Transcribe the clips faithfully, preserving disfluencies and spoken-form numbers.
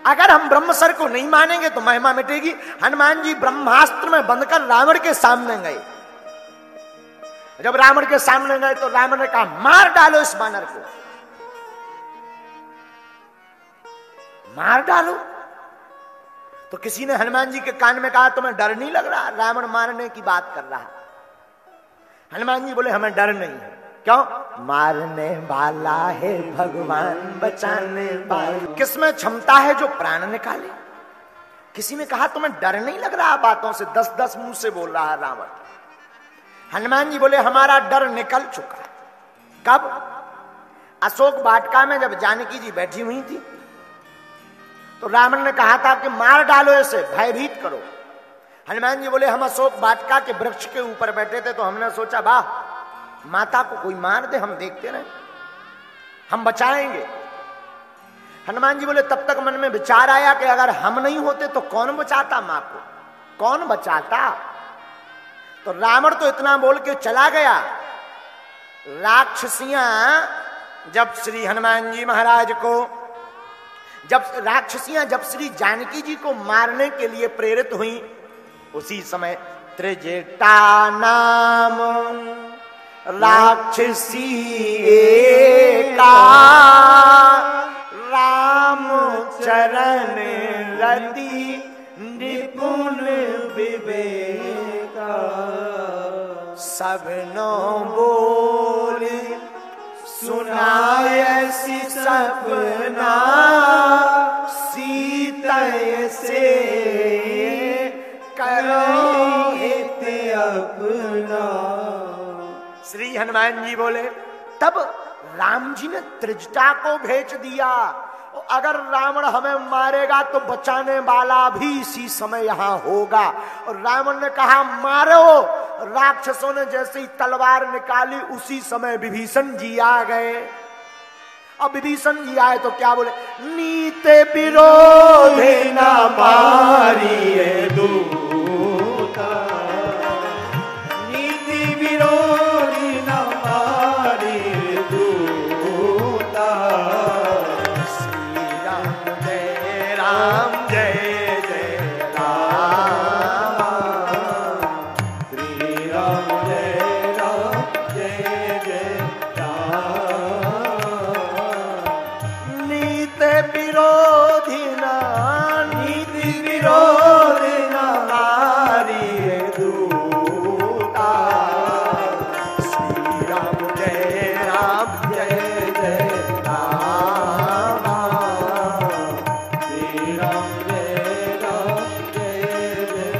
अगर हम ब्रह्मसर को नहीं मानेंगे तो महिमा मिटेगी। हनुमान जी ब्रह्मास्त्र में बंधकर रावण के सामने गए। जब रावण के सामने गए तो रावण ने कहा मार डालो इस बानर को, मार डालो। तो किसी ने हनुमान जी के कान में कहा तुम्हें डर नहीं लग रहा, रावण मारने की बात कर रहा। हनुमान जी बोले हमें डर नहीं है। क्यों? मारने वाला है भगवान बचाने वाला। किसमें क्षमता है जो प्राण निकाले? किसी ने कहा तुम्हें डर नहीं लग रहा बातों से? दस दस मुंह से बोल रहा है रावण। हनुमान जी बोले हमारा डर निकल चुका। कब? अशोक वाटिका में जब जानकी जी बैठी हुई थी तो रावण ने कहा था कि मार डालो इसे, भयभीत करो। हनुमान जी बोले हम अशोक वाटिका के वृक्ष के ऊपर बैठे थे तो हमने सोचा वाह माता को कोई मार दे, हम देखते रहे, हम बचाएंगे। हनुमान जी बोले तब तक मन में विचार आया कि अगर हम नहीं होते तो कौन बचाता मां को, कौन बचाता? तो रावण तो इतना बोल के चला गया। राक्षसियां जब श्री हनुमान जी महाराज को जब राक्षसियां जब श्री जानकी जी को मारने के लिए प्रेरित हुई, उसी समय त्रिजटा नाम राक्षसी एका राम चरण रति निपुण विवेका सबनो बोल सुनायसी सपना सीतय से करो हित अपना। श्री हनुमान जी बोले तब राम जी ने त्रिजटा को भेज दिया। अगर रावण हमें मारेगा तो बचाने वाला भी इसी समय यहां होगा। और रावण ने कहा मारो। राक्षसों ने जैसे ही तलवार निकाली उसी समय विभीषण जी आ गए। अब विभीषण जी आए तो क्या बोले? नीते विरोधे न मारिए दूता, नीति विरोधी न मारिए दूता। श्री राम जय राम जय जय राम, श्री राम जय राम जय जय राम। नीति विरोधी न नीति विरोधी न मारिए दूता। श्री राम जय राम जय जय राम, श्री राम जय राम जय जय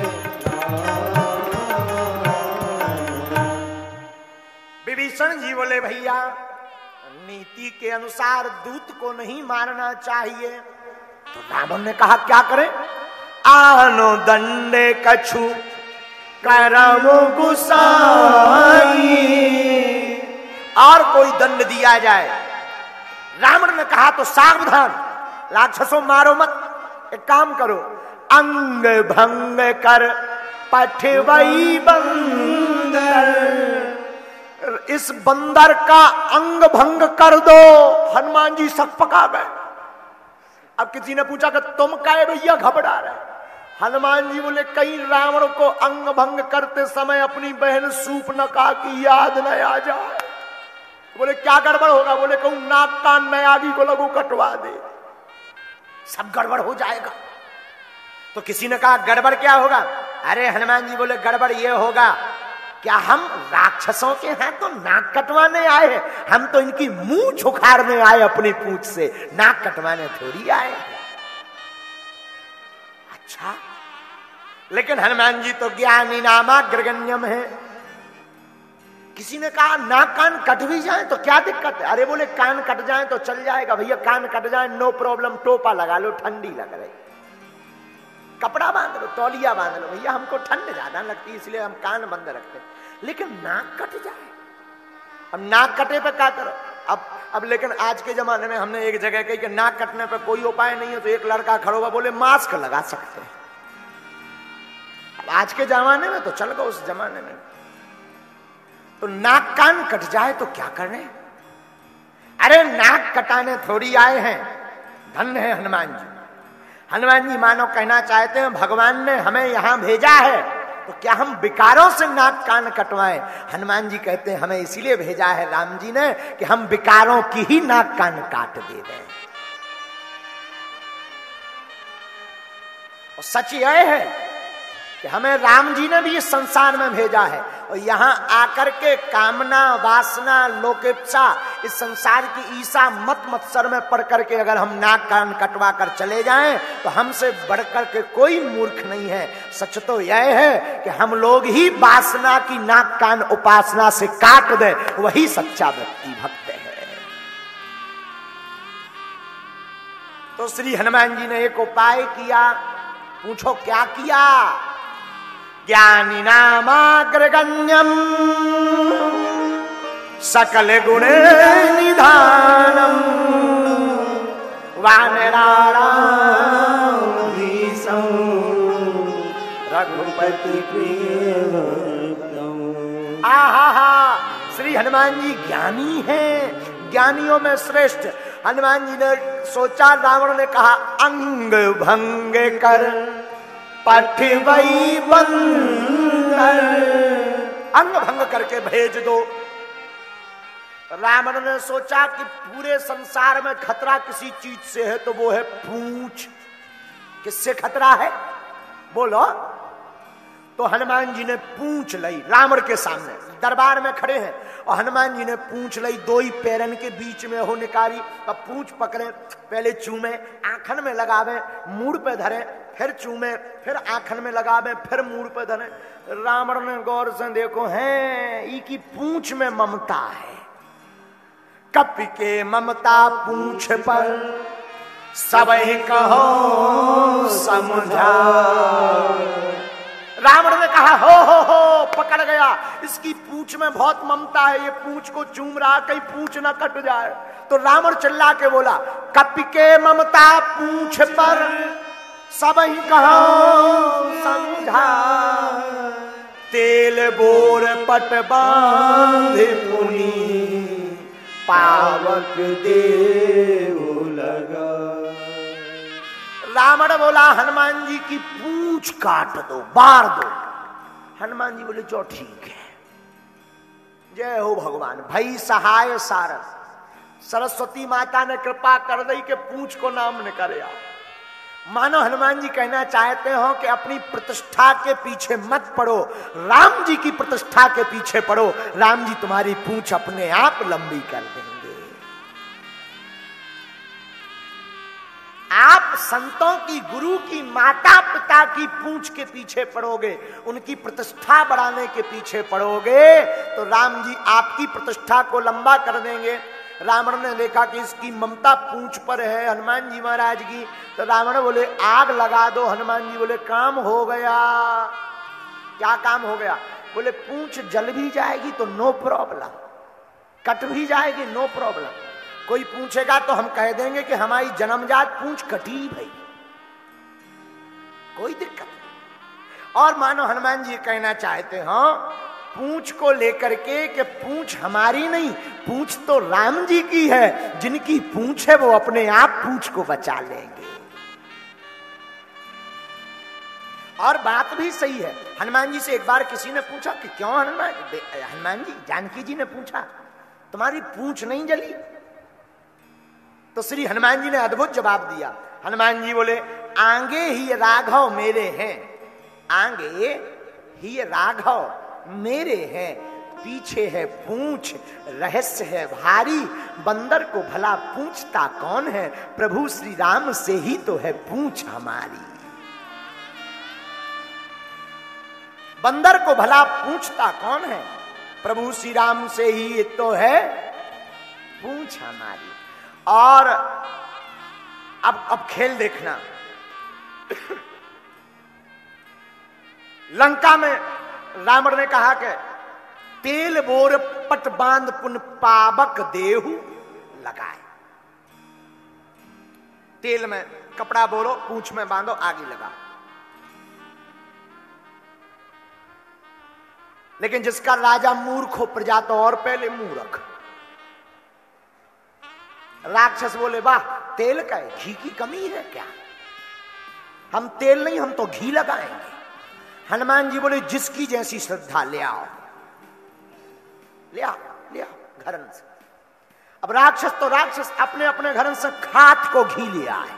राम। विभीषण जी बोले भैया नीति के अनुसार दूत को नहीं मारना चाहिए। तो रावण ने कहा क्या करें? आनो दंडे कछु करम गुसाई, और कोई दंड दिया जाए। रावण ने कहा तो सावधान, राक्षसों मारो मत, एक काम करो अंग भंग कर पठवई बंदर, इस बंदर का अंग भंग कर दो। हनुमान जी सक पका गए। अब किसी ने पूछा कि तुम काहे भैया घबरा रहे? हनुमान जी बोले कहीं रावण को अंग भंग करते समय अपनी बहन सूर्पनखा की याद न आ जाए। बोले क्या गड़बड़ होगा? बोले कहूं नाक कान नयागी को लगू कटवा दे, सब गड़बड़ हो जाएगा। तो किसी ने कहा गड़बड़ क्या होगा? अरे हनुमान जी बोले गड़बड़ ये होगा क्या हम राक्षसों के हैं तो नाक कटवाने आए हैं? हम तो इनकी मुंह छुखारने आए अपनी पूंछ से, नाक कटवाने थोड़ी आए। अच्छा, लेकिन हनुमान जी तो ज्ञानी नामा ग्रगण्यम है। किसी ने कहा नाक कान कट भी जाए तो क्या दिक्कत है? अरे बोले कान कट जाए तो चल जाएगा भैया, कान कट जाए नो प्रॉब्लम, टोपा लगा लो, ठंडी लग रही, कपड़ा बांध लो, तौलिया बांध लो भैया, हमको ठंड ज्यादा लगती है इसलिए हम कान बंद रखते हैं। लेकिन नाक कट जाए, अब नाक कटे पे क्या करो? अब अब लेकिन आज के जमाने में हमने एक जगह कही कि नाक कटने पे कोई उपाय नहीं है, तो एक लड़का खड़ा हुआ बोले मास्क लगा सकते हैं। अब आज के जमाने में तो चल गो, उस जमाने में तो नाक कान कट जाए तो क्या करने? अरे नाक कटाने थोड़ी आए हैं, धन्य है हनुमान जी। हनुमान जी मानो कहना चाहते हैं भगवान ने हमें यहां भेजा है तो क्या हम विकारों से नाक कान कटवाएं। हनुमान जी कहते हैं हमें इसीलिए भेजा है राम जी ने कि हम विकारों की ही नाक कान काट दे दें। और सच यह है कि हमें राम जी ने भी इस संसार में भेजा है और यहां आकर के कामना वासना लोकेच्छा इस संसार की ईसा मत मत्सर में पड़ करके अगर हम नाक कान कटवा कर चले जाएं तो हमसे बढ़कर के कोई मूर्ख नहीं है। सच तो यह है कि हम लोग ही वासना की नाक कान उपासना से काट दें, वही सच्चा व्यक्ति भक्त है। तो श्री हनुमान जी ने एक उपाय किया। पूछो क्या किया? ज्ञानी नामाग्रगण्यम सकल गुण निधानम वानराणाम भीषम रघुपति प्रियव्रतम। आहा हा, श्री हनुमान जी ज्ञानी हैं, ज्ञानियों में श्रेष्ठ। हनुमान जी ने सोचा, रावण ने कहा अंग भंग कर पठवई बंदर, अंग भंग करके भेज दो। रावण ने सोचा कि पूरे संसार में खतरा किसी चीज से है तो वो है पूंछ। किससे खतरा है बोलो? तो हनुमान जी ने पूंछ लाई। रावण के सामने दरबार में खड़े हैं और हनुमान जी ने पूंछ लाई, दो ही पैरन के बीच में हो निकारी। अब पूंछ पकड़े, पहले चूमे, आंखन में लगावे, मूड़ पे धरे, फिर चूमे, फिर आंखन में लगावे, फिर मूड़ पे धरे। रावण ने गौर से देखो है ई की पूंछ में ममता है। कपि के ममता पूंछ पर सबहि कहो समझा। रावण ने कहा हो हो हो पकड़ गया, इसकी पूंछ में बहुत ममता है, ये पूंछ को चूम रहा, कहीं पूंछ ना कट जाए। तो रावण चिल्ला के बोला कपि के ममता पूंछ पर सबहि कहो समझा। तेल बोर पट बांध पुनी पावक देव लगा। रावण बोला हनुमान जी की पूंछ काट दो, बार दो। हनुमान जी बोले जो ठीक है। जय हो भगवान, भई सहाय सारस। सरस्वती माता ने कृपा कर दी कि पूंछ को नाम न करे। मानो हनुमान जी कहना चाहते हो कि अपनी प्रतिष्ठा के पीछे मत पड़ो, राम जी की प्रतिष्ठा के पीछे पड़ो। राम जी तुम्हारी पूंछ अपने आप लंबी कर देंगे। आप संतों की, गुरु की, माता पिता की पूंछ के पीछे पड़ोगे, उनकी प्रतिष्ठा बढ़ाने के पीछे पड़ोगे तो राम जी आपकी प्रतिष्ठा को लंबा कर देंगे। रावण ने देखा कि इसकी ममता पूंछ पर है हनुमान जी महाराज की, तो रावण बोले आग लगा दो। हनुमान जी बोले काम हो गया। क्या काम हो गया? बोले पूंछ जल भी जाएगी तो नो प्रॉब्लम, कट भी जाएगी नो प्रॉब्लम। कोई पूछेगा तो हम कह देंगे कि हमारी जन्मजात पूंछ कटी भाई, कोई दिक्कत नहीं। और मानो हनुमान जी कहना चाहते हो पूंछ को लेकर के कि पूंछ हमारी नहीं, पूंछ तो राम जी की है। जिनकी पूंछ है वो अपने आप पूंछ को बचा लेंगे। और बात भी सही है। हनुमान जी से एक बार किसी ने पूछा कि क्यों हनुमान हनुमान जी, जानकी जी ने पूछा तुम्हारी पूंछ नहीं जली? तो श्री हनुमान जी ने अद्भुत जवाब दिया। हनुमान जी बोले आगे ही राघव मेरे हैं, आगे ही राघव मेरे हैं, पीछे है पूंछ, रहस्य है भारी। बंदर को भला पूछता कौन है, प्रभु श्री राम से ही तो है पूंछ हमारी। बंदर को भला पूछता कौन है, प्रभु श्री राम से ही तो है पूंछ हमारी। और अब अब खेल देखना। लंका में रावण ने कहा कि तेल बोर पट बांध पुन पावक देहु लगाए। तेल में कपड़ा बोलो, पूंछ में बांधो, आगे लगा। लेकिन जिसका राजा मूर्ख हो प्रजा तो और पहले मूर्ख। राक्षस बोले वाह तेल का है, घी की कमी है क्या? हम तेल नहीं, हम तो घी लगाएंगे। हनुमान जी बोले जिसकी जैसी श्रद्धा, ले आओ ले आओ ले आओ घरन से। अब राक्षस तो राक्षस अपने अपने घरन से खाट को घी ले आए।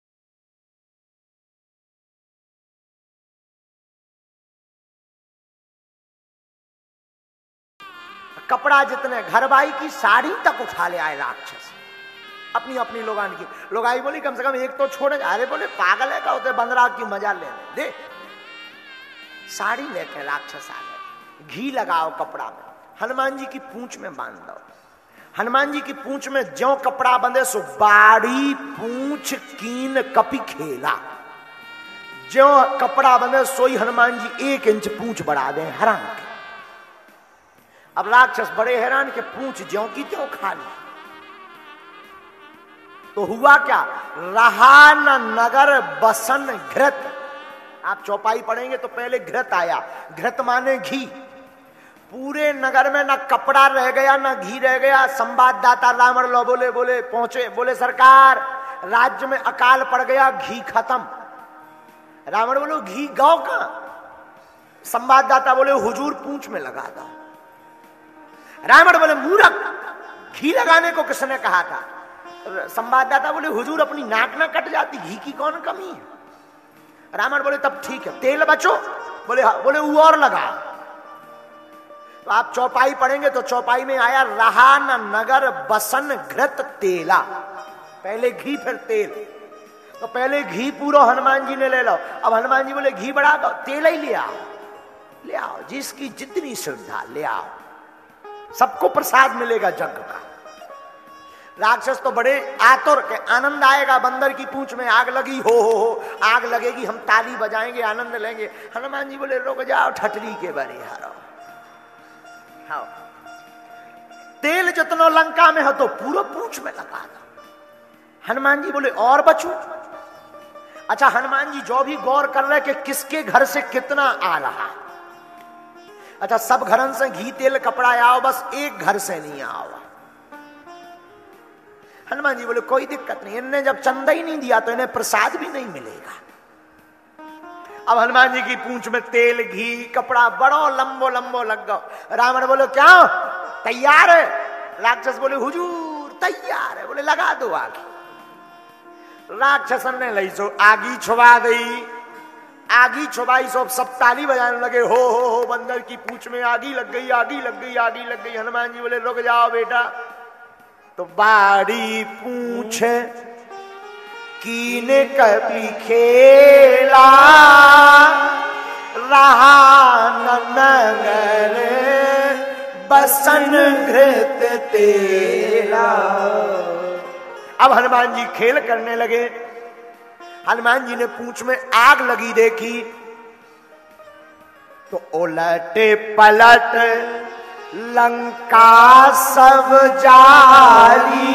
कपड़ा जितने, घरबाई की साड़ी तक उठा ले आए राक्षस, अपनी अपनी लोगान की। लोगाई बोली कम से कम एक तो छोड़े। अरे बोले पागल है का होते, बंदरा की मजा लेने दे। साड़ी लेके राक्षस आ गए। घी लगाओ कपड़ा में, हनुमान जी की पूंछ में बांध दो। हनुमान जी की पूंछ में ज्यों कपड़ा बंधे सो बाड़ी पूंछ कीन कपि खेला। ज्यों कपड़ा बंधे सोई हनुमान जी एक इंच पूंछ बढ़ा दे, हैरान के। अब राक्षस बड़े हैरान के, पूंछ ज्यों की त्यों खा ली। तो हुआ क्या, रहा न नगर बसन घृत। आप चौपाई पढ़ेंगे तो पहले घृत आया, घृत माने घी। पूरे नगर में न कपड़ा रह गया न घी रह गया। संवाददाता रावण लो बोले बोले पहुंचे, बोले सरकार राज्य में अकाल पड़ गया, घी खत्म। रावण बोलो घी गांव का। संवाददाता बोले हुजूर पूंछ में लगा दो। रावण बोले मूर्ख, घी लगाने को किसने कहा था। संवाददाता बोले हुजूर अपनी नाक ना कट जाती, घी की कौन कमी है। रावण बोले तब ठीक है, तेल बचो। बोले हाँ। बोले वो और लगा। तो आप चौपाई पढ़ेंगे तो चौपाई में आया रहा न नगर बसन घृत तेला। पहले घी फिर तेल। तो पहले घी पूरा हनुमान जी ने ले लो। अब हनुमान जी बोले घी बढ़ा दो, तेल ही ले आओ ले आओ, जिसकी जितनी श्रद्धा ले आओ, सबको प्रसाद मिलेगा जग का। राक्षस तो बड़े आतुर के, आनंद आएगा, बंदर की पूंछ में आग लगी, हो हो हो आग लगेगी, हम ताली बजाएंगे, आनंद लेंगे। हनुमान जी बोले रुक जाओ, ठटरी के बरे हारो। हाँ, तेल जितनो लंका में हो तो पूरा पूंछ में लगा दो। हनुमान जी बोले और बचू। अच्छा, हनुमान जी जो भी गौर कर रहे कि किसके घर से कितना आ रहा। अच्छा, सब घरन से घी तेल कपड़ा आओ, बस एक घर से नहीं आओ। हनुमान जी बोले कोई दिक्कत नहीं, इनने जब चंदा ही नहीं दिया तो इन्हें प्रसाद भी नहीं मिलेगा। अब हनुमान जी की पूंछ में तेल घी कपड़ा बड़ो लंबो लंबो लग गो। रावण बोले क्या तैयार है। राक्षस बोले हुजूर तैयार है। बोले लगा दो आग। राक्षसन ने लई सो आगी छुबा दी। आगी छुबाई सो सब ताली बजाने लगे, हो हो हो बंदर की पूंछ में आगी लग गई, आगी लग गई, आगी लग गई। हनुमान जी बोले रुक जाओ बेटा। तो बाड़ी पूंछ कीन कपि खेला, रहा न नगर बसन घृत तेला। अब हनुमान जी खेल करने लगे। हनुमान जी ने पूंछ में आग लगी देखी तो उलटे पलट लंका सब जारी।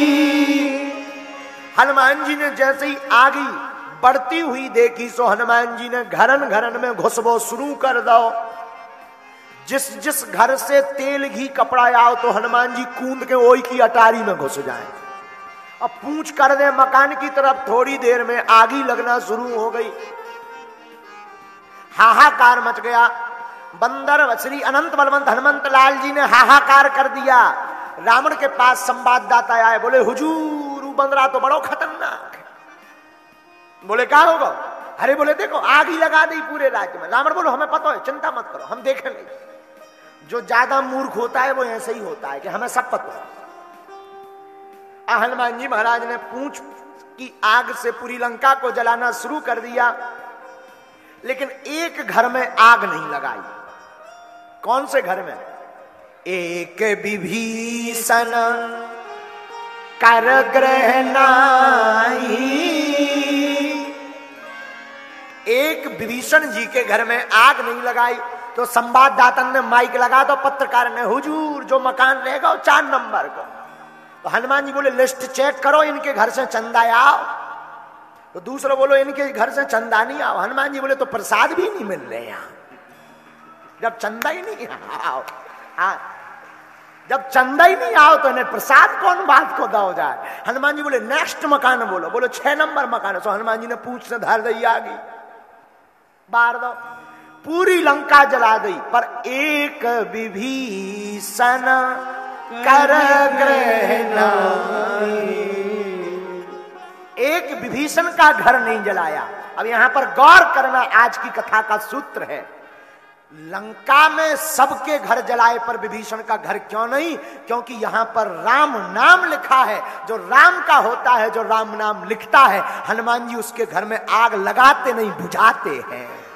हनुमान जी ने जैसे ही आगी बढ़ती हुई देखी सो हनुमान जी ने घरन घरन में घुसबो शुरू कर दो। जिस जिस घर से तेल घी कपड़ा आओ तो हनुमान जी कूद के ओई की अटारी में घुस जाए। अब पूंछ कर दे मकान की तरफ, थोड़ी देर में आगी लगना शुरू हो गई। हाहाकार मच गया। बंदर श्री अनंत बलवंत हनुमंत लाल जी ने हाहाकार कर दिया। रावण के पास संवाददाता आए, बोले हुजूर वो बंदरा तो बड़ो खतरनाक है। बोले क्या होगा। अरे बोले देखो आग ही लगा दी पूरे राज्य में। रावण बोलो हमें पता है, चिंता मत करो, हम देखेंगे। जो ज्यादा मूर्ख होता है वो ऐसे ही होता है कि हमें सब पता है। हनुमान जी महाराज ने पूंछ की आग से पूरी लंका को जलाना शुरू कर दिया, लेकिन एक घर में आग नहीं लगाई। कौन से घर में। एक विभीषण कर ग्रह नाई। एक विभीषण जी के घर में आग नहीं लगाई। तो संवाददाता ने माइक लगा दो, पत्रकार ने हुजूर जो मकान रहेगा वो चार नंबर को। तो हनुमान जी बोले लिस्ट चेक करो, इनके घर से चंदा आओ। तो दूसरा बोलो इनके घर से चंदा नहीं आओ। हनुमान जी बोले तो प्रसाद भी नहीं मिल रहे यहाँ, जब चंदा ही नहीं आओ। हाँ, जब चंदा ही नहीं आओ तो इन्हें प्रसाद कौन बात को दो जाए। हनुमान जी बोले नेक्स्ट मकान बोलो। बोलो छह नंबर मकान है। तो हनुमान जी ने पूछ से धर दी आ गई, बार दो, पूरी लंका जला दी। पर एक विभीषण कर ग्रह नाई, एक विभीषण का घर नहीं जलाया। अब यहां पर गौर करना, आज की कथा का सूत्र है, लंका में सबके घर जलाए पर विभीषण का घर क्यों नहीं? क्योंकि यहां पर राम नाम लिखा है। जो राम का होता है, जो राम नाम लिखता है, हनुमान जी उसके घर में आग लगाते नहीं, बुझाते हैं।